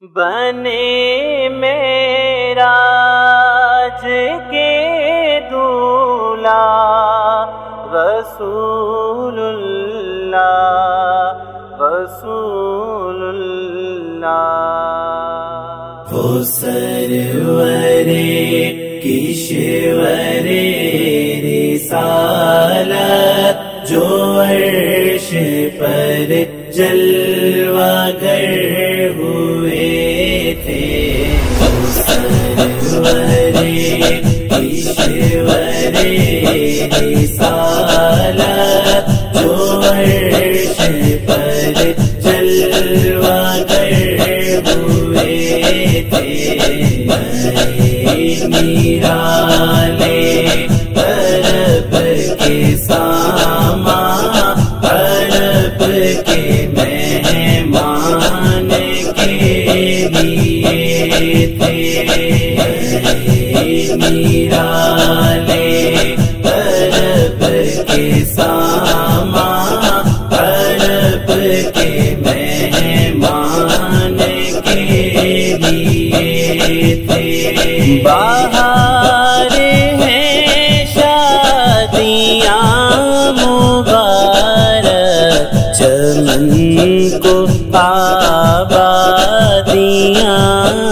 بنے معراج کے دولہا رسول اللہ رسول اللہ، وہ سرور کشور رسالت جو عرش پر جلوہ گر ہوئے تھے، سرور کشور رسالت جو عرش پر جلوہ گر ہوئے تھے، نرالے عرب کے سامان، عرب کے مہمان کے لیے تھے، نرالے عرب کے سامان، عرب کے مہمان کے لیے تھے۔ بہار ہیں شادیاں مبارک، چمن کو آبادیاں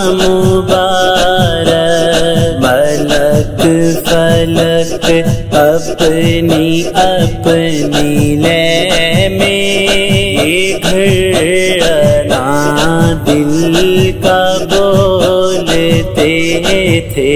مبارک، ملک فلک اپنی اپنی لے میں گھر انا دل کا بولتے تھے،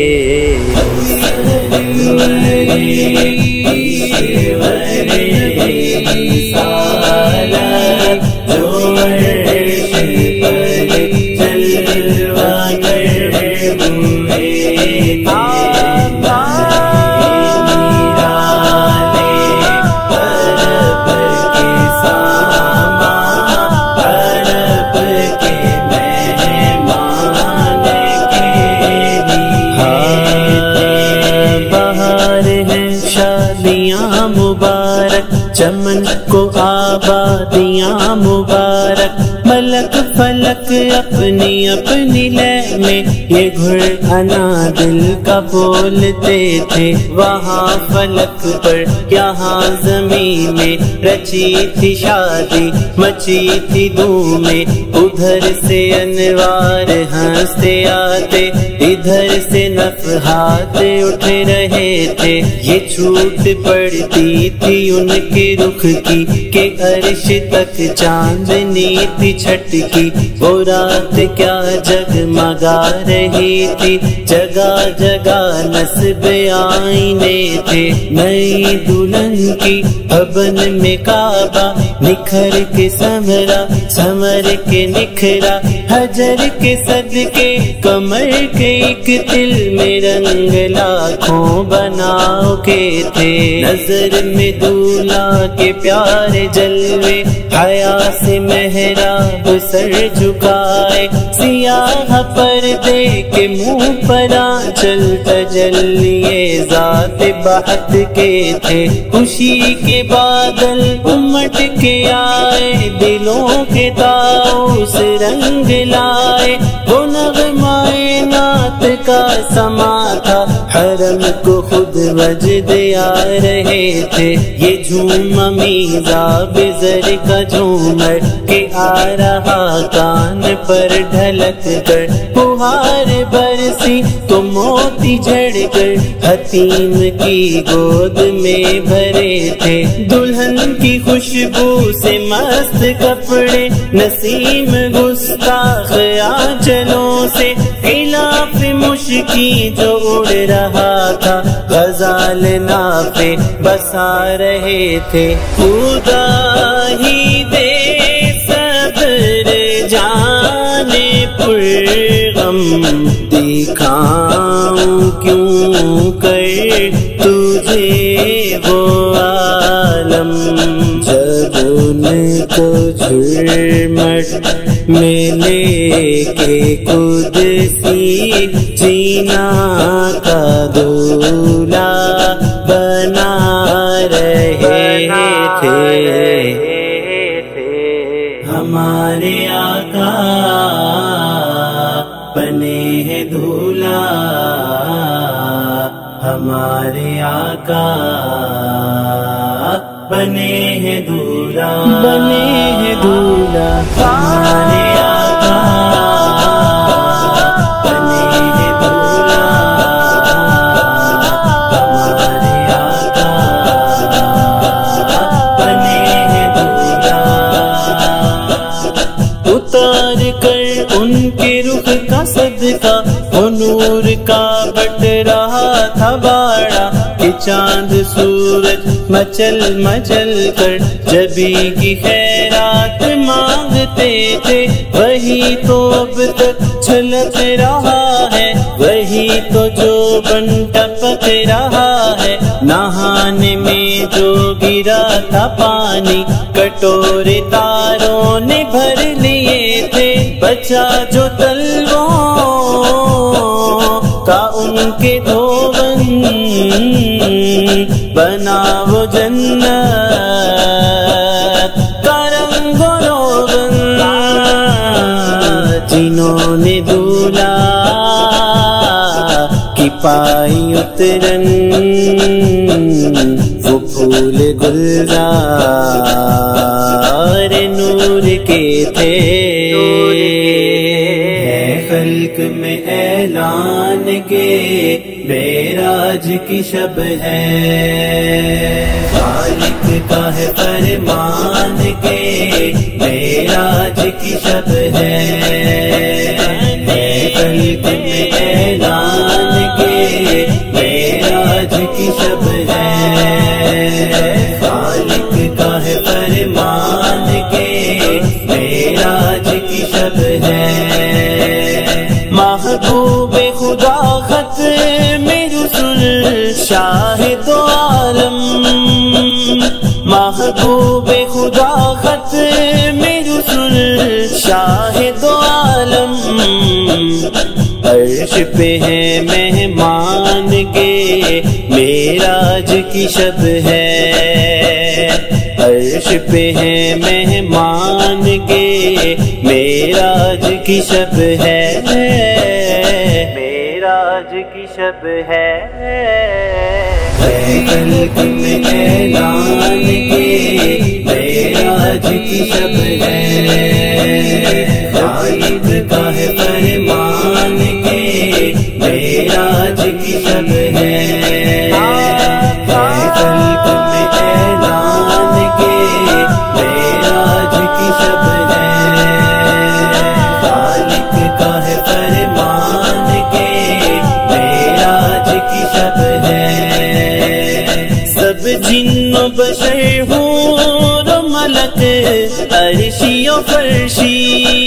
جو عرش پر جلوہ گر ہوئے تھے، نرالے عرب کے سامان، عرب کے مہمان کے لیے تھے۔ بہار ہیں شادیاں مبارک، چمن کو آبادیاں مبارک، ملک فلک اپنی اپنی لے میں یہ گھر انا دل کا بولتے تھے، وہاں فلک پر یہاں زمین میں رچی تھی شادی، مچی تھی دھومیں، ادھر سے انوار ہنستے آتے، ادھر سے نفحات اٹھ رہے تھے، یہ چھوٹ پڑتی تھی ان کے رخ کی کہ عرش تک چاندنی تھی چھٹکی، وہ رات کیا جگمگا رہی تھی، جگہ جگہ نصب آئینے تھے، نئی دلہن کی بھون میں کعبہ نکھر کے سمرا، سمر کے نکھرا، حجر کے صدقے کمر کے ایک دل میں رنگ لاکھوں بناؤ کے تھے، نظر میں دولہا کے پیارے جلوے، حیا سے محراب سر جھکائے، سیاہ پردے کے منہ پر آنچل تجلیے ذات بہت کے تھے، خوشی کے بادل امٹ کے آئے، دلوں کے طاؤس رنگ لائے، وہ نغمائے نعت کا سما تھا، حرم کو خود وجد آ رہے تھے، یہ جھوم میزاب زر کا جھومر کہ آ رہا کان پر ڈھلک کر، بہار برسی تو موتی جھڑ کر حتیم کی گود میں بھرے تھے، دلہن کی خوشبو سے مست کپڑے، نسیم گستاخ آنچلوں سے خلاف مشکی جو اڑ رہا تھا، غزال نافے بسا رہے تھے، خدا ہی دے صبر جانے پر غم، دکھاؤں کیوں کر تجھے وہ عالم، جب ان کو جھرمٹ میں لے کے قدسی جینا کا دولہا بنا رہے تھے، ہمارے آقا بنے ہیں دولہا ہمارے آقا، بنے ہیں دولہا، بنے ہیں دولہا ہمارے آقا، بنے ہیں دولہا ہمارے آقا، بنے ہیں دولہا۔ اتار کر ان کے رخ کا صدقہ وہ نور کا بٹ رہا تھا باڑا، کہ چاند سورج مچل مچل کر جبی کی خیرات مانگتے تھے، وہی تو اب تک چھلک رہا ہے، وہی تو جو بن ٹپک رہا ہے، نہانے میں جو گرا تھا پانی کٹورے تاروں نے بھر لیے تھے، بچا جو تلووں کا ان کے دھون، بنا وہ جنت کا رنگ و روغن، جنہوں نے دولہا کی پائی اترن، وہ پھول گلزار نور کے تھے۔ خلق میں اعلان کے معراج کی شب ہے، خالق کا ہے فرمان کے معراج کی شب ہے، خلق میں اعلان کے معراج کی شب ہے، خالق کا ہے فرمان کے معراج کی شب ہے۔ محبوب خدا ختم رسل شاہد عالم، محبوب خدا ختم رسل شاہد عالم، عرش پہ ہے مہمان کے معراج کی شب ہے، عرش پہ ہے مہمان کے معراج کی شب ہے، معراج کی شب ہے۔ خلق میں اعلان کے معراج کی شب ہے، خالق کا ہے فرمان کے معراج کی شب ہے، خلق میں اعلان کے معراج کی شب ہے، خالق کا ہے فرمان کے معراج کی شب ہے۔ سب جن و بشر حور و ملک عرشی و فرشی،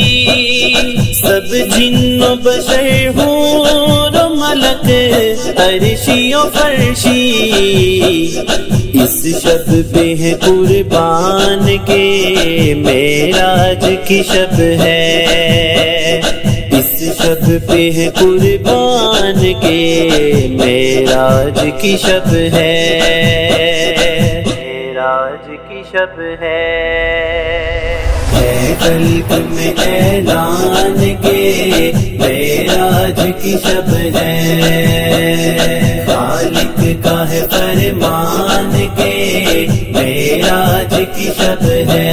سب جن و بشر حور و ملک عرشی و فرشی، اس شب پہ ہے قربان کے معراج کی شب ہے، اس شب پہ ہے قربان کے معراج کی شب ہے، معراج کی شب ہے۔ خلق میں اعلان کے معراج کی شب ہے، خالق کا ہے فرمان کے معراج کی شب ہے،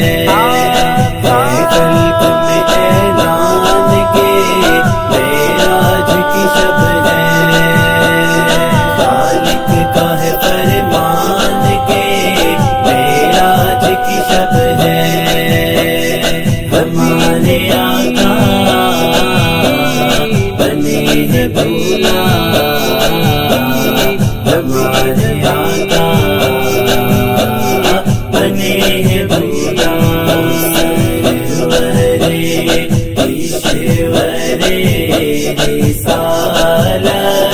خلق میں اعلان کے معراج کی شب ہے، خالق کا ہے فرمان کے معراج کی شب ہے، ہمارے آقا بنے ہیں دولہا، ہمارے آقا بنے ہیں دولہا، ایشورے رسالت